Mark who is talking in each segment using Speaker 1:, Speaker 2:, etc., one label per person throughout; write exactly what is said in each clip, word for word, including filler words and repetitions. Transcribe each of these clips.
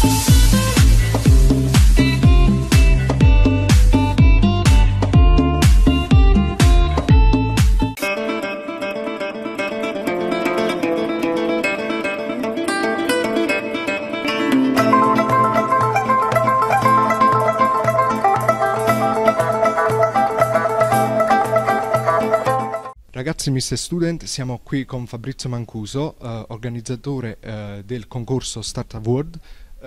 Speaker 1: Ragazzi mister Student, siamo qui con Fabrizio Mancuso, eh, organizzatore eh, del concorso Startup World.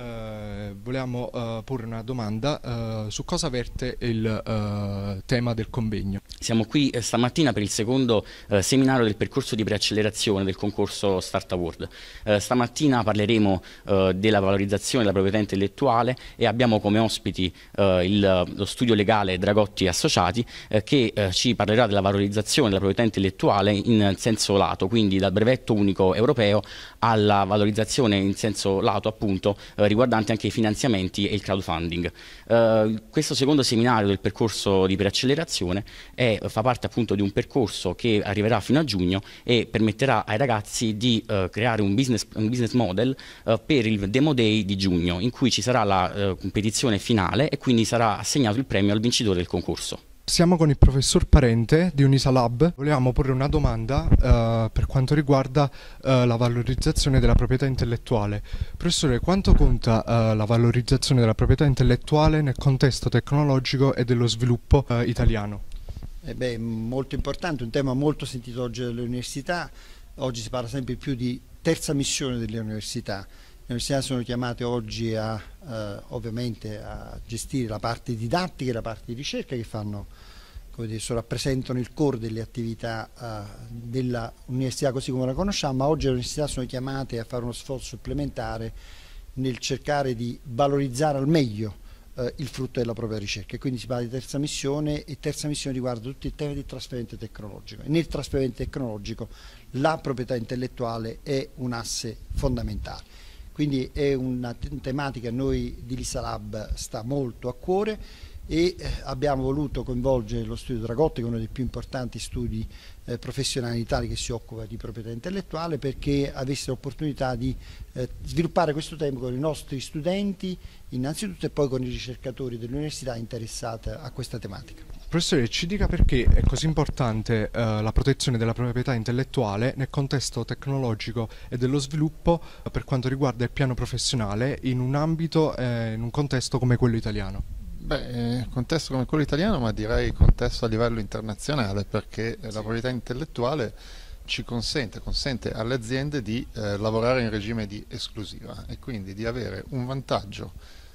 Speaker 1: Eh, volevamo eh, porre una domanda eh, su cosa verte il eh, tema del convegno.
Speaker 2: Siamo qui eh, stamattina per il secondo eh, seminario del percorso di preaccelerazione del concorso Startup World. Eh, stamattina parleremo eh, della valorizzazione della proprietà intellettuale e abbiamo come ospiti eh, il, lo studio legale Dragotti Associati eh, che eh, ci parlerà della valorizzazione della proprietà intellettuale in senso lato, quindi dal brevetto unico europeo alla valorizzazione in senso lato appunto eh, riguardante anche i finanziamenti e il crowdfunding. Eh, questo secondo seminario del percorso di preaccelerazione è, fa parte appunto di un percorso che arriverà fino a giugno e permetterà ai ragazzi di eh, creare un business, un business model eh, per il Demo Day di giugno, in cui ci sarà la eh, competizione finale e quindi sarà assegnato il premio al vincitore del concorso.
Speaker 1: Siamo con il professor Parente di Unisalab. Volevamo porre una domanda uh, per quanto riguarda uh, la valorizzazione della proprietà intellettuale. Professore, quanto conta uh, la valorizzazione della proprietà intellettuale nel contesto tecnologico e dello sviluppo uh, italiano?
Speaker 3: Eh beh, molto importante, un tema molto sentito oggi dalle università. Oggi si parla sempre più di terza missione delle università. Le università sono chiamate oggi a, eh, ovviamente a gestire la parte didattica e la parte di ricerca che fanno, come dire, rappresentano il core delle attività eh, dell'università così come la conosciamo, ma oggi le università sono chiamate a fare uno sforzo supplementare nel cercare di valorizzare al meglio eh, il frutto della propria ricerca. E quindi si parla di terza missione e terza missione riguarda tutti i temi di trasferimento tecnologico. E nel trasferimento tecnologico la proprietà intellettuale è un asse fondamentale. Quindi è una tematica che a noi di Unisalab sta molto a cuore e eh, abbiamo voluto coinvolgere lo studio Dragotti, che è uno dei più importanti studi eh, professionali in Italia che si occupa di proprietà intellettuale, perché avesse l'opportunità di eh, sviluppare questo tema con i nostri studenti innanzitutto e poi con i ricercatori dell'università interessati a questa tematica.
Speaker 1: Professore, ci dica perché è così importante eh, la protezione della proprietà intellettuale nel contesto tecnologico e dello sviluppo eh, per quanto riguarda il piano professionale in un ambito, eh, in un contesto come quello italiano.
Speaker 4: Beh, eh, contesto come quello italiano, ma direi contesto a livello internazionale, perché eh, la proprietà intellettuale ci consente, consente alle aziende di eh, lavorare in regime di esclusiva e quindi di avere un vantaggio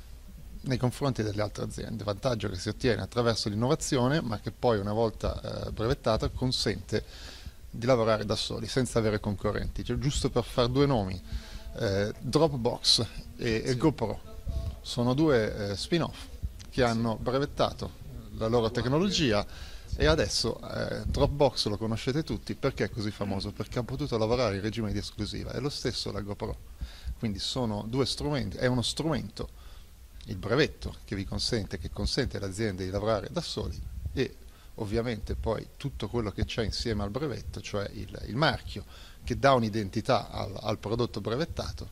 Speaker 4: nei confronti delle altre aziende, vantaggio che si ottiene attraverso l'innovazione, ma che poi una volta eh, brevettata consente di lavorare da soli, senza avere concorrenti. Cioè, giusto per fare due nomi, eh, Dropbox e, sì. e GoPro sono due eh, spin-off che hanno brevettato la loro tecnologia e adesso eh, Dropbox lo conoscete tutti. Perché è così famoso? Perché ha potuto lavorare in regime di esclusiva, e lo stesso la GoPro. Quindi sono due strumenti, è uno strumento, il brevetto che vi consente, che consente alle aziende di lavorare da soli, e ovviamente poi tutto quello che c'è insieme al brevetto, cioè il, il marchio che dà un'identità al, al prodotto brevettato,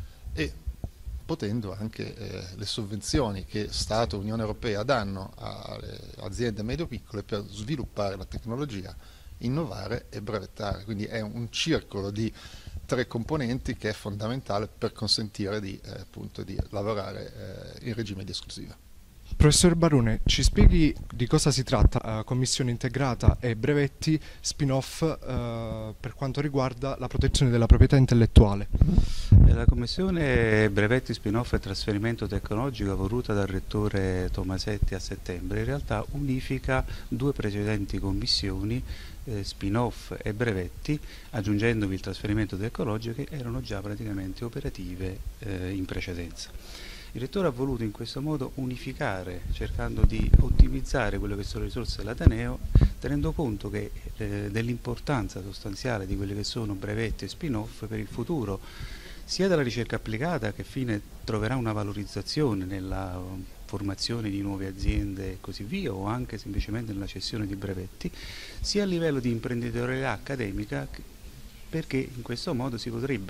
Speaker 4: e potendo anche eh, le sovvenzioni che Stato e Unione Europea danno alle aziende medio-piccole per sviluppare la tecnologia, innovare e brevettare. Quindi è un circolo di tre componenti che è fondamentale per consentire di, eh, appunto, di lavorare eh, in regime di esclusiva.
Speaker 1: Professor Barone, ci spieghi di cosa si tratta uh, Commissione Integrata e Brevetti spin-off uh, per quanto riguarda la protezione della proprietà intellettuale?
Speaker 5: La Commissione Brevetti spin-off e trasferimento tecnologico, voluta dal Rettore Tomasetti a settembre, in realtà unifica due precedenti commissioni, eh, spin-off e brevetti, aggiungendovi il trasferimento tecnologico, che erano già praticamente operative eh, in precedenza. Il Rettore ha voluto in questo modo unificare, cercando di ottimizzare quelle che sono le risorse dell'Ateneo, tenendo conto che, eh, dell'importanza sostanziale di quelli che sono brevetti e spin-off per il futuro, sia della ricerca applicata, che fine troverà una valorizzazione nella formazione di nuove aziende e così via, o anche semplicemente nella cessione di brevetti, sia a livello di imprenditorialità accademica, perché in questo modo si potrebbero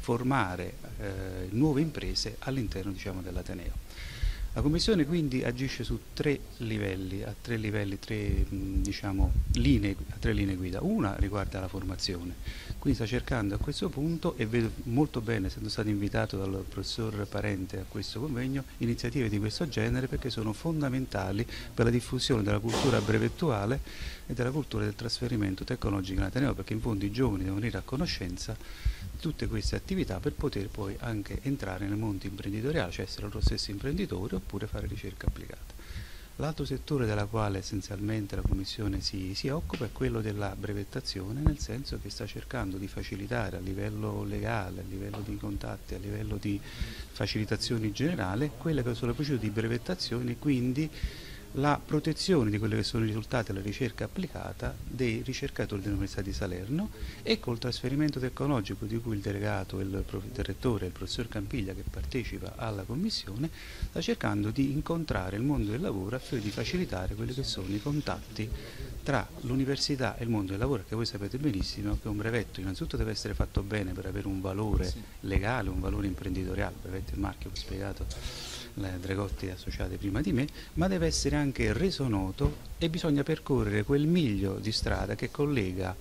Speaker 5: formare eh, nuove imprese all'interno, diciamo, dell'Ateneo. La Commissione quindi agisce su tre livelli, a tre livelli, tre, diciamo, linee, a tre linee guida. Una riguarda la formazione, quindi sta cercando a questo punto, e vedo molto bene, essendo stato invitato dal professor Parente a questo convegno, iniziative di questo genere perché sono fondamentali per la diffusione della cultura brevettuale e della cultura del trasferimento tecnologico in Ateneo, perché in fondo i giovani devono venire a conoscenza di tutte queste attività per poter poi anche entrare nel mondo imprenditoriale, cioè essere loro stessi imprenditori oppure fare ricerca applicata. L'altro settore della quale essenzialmente la Commissione si, si occupa è quello della brevettazione, nel senso che sta cercando di facilitare a livello legale, a livello di contatti, a livello di facilitazioni generali, quelle che sono le procedure di brevettazione, quindi la protezione di quelli che sono i risultati della ricerca applicata dei ricercatori dell'Università di Salerno, e col trasferimento tecnologico di cui il delegato, il, il rettore, il professor Campiglia, che partecipa alla commissione, sta cercando di incontrare il mondo del lavoro al fine di facilitare quelli che sono i contatti tra l'università e il mondo del lavoro, che voi sapete benissimo che un brevetto innanzitutto deve essere fatto bene per avere un valore legale, un valore imprenditoriale. Il brevetto è il marchio che ho spiegato le Dregotti associate prima di me, ma deve essere anche reso noto e bisogna percorrere quel miglio di strada che collega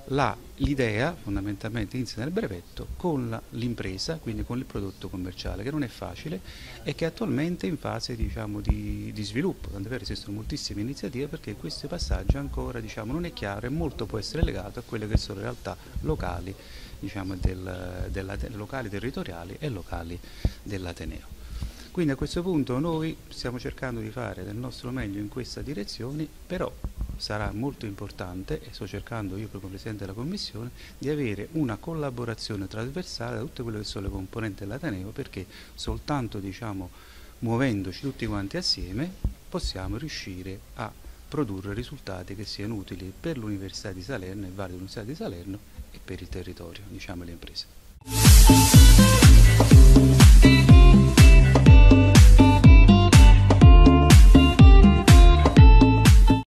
Speaker 5: l'idea, fondamentalmente insita nel brevetto, con l'impresa, quindi con il prodotto commerciale, che non è facile e che attualmente è in fase, diciamo, di, di sviluppo. Tant'è vero, esistono moltissime iniziative perché questo passaggio ancora, diciamo, non è chiaro e molto può essere legato a quelle che sono le realtà locali, diciamo, del, della, locali territoriali e locali dell'Ateneo. Quindi a questo punto noi stiamo cercando di fare del nostro meglio in questa direzione, però sarà molto importante, e sto cercando io come Presidente della Commissione, di avere una collaborazione trasversale da tutte quelle che sono le componenti dell'Ateneo, perché soltanto, diciamo, muovendoci tutti quanti assieme possiamo riuscire a produrre risultati che siano utili per l'Università di Salerno e vari dell'Università di Salerno e per il territorio, diciamo, e le imprese.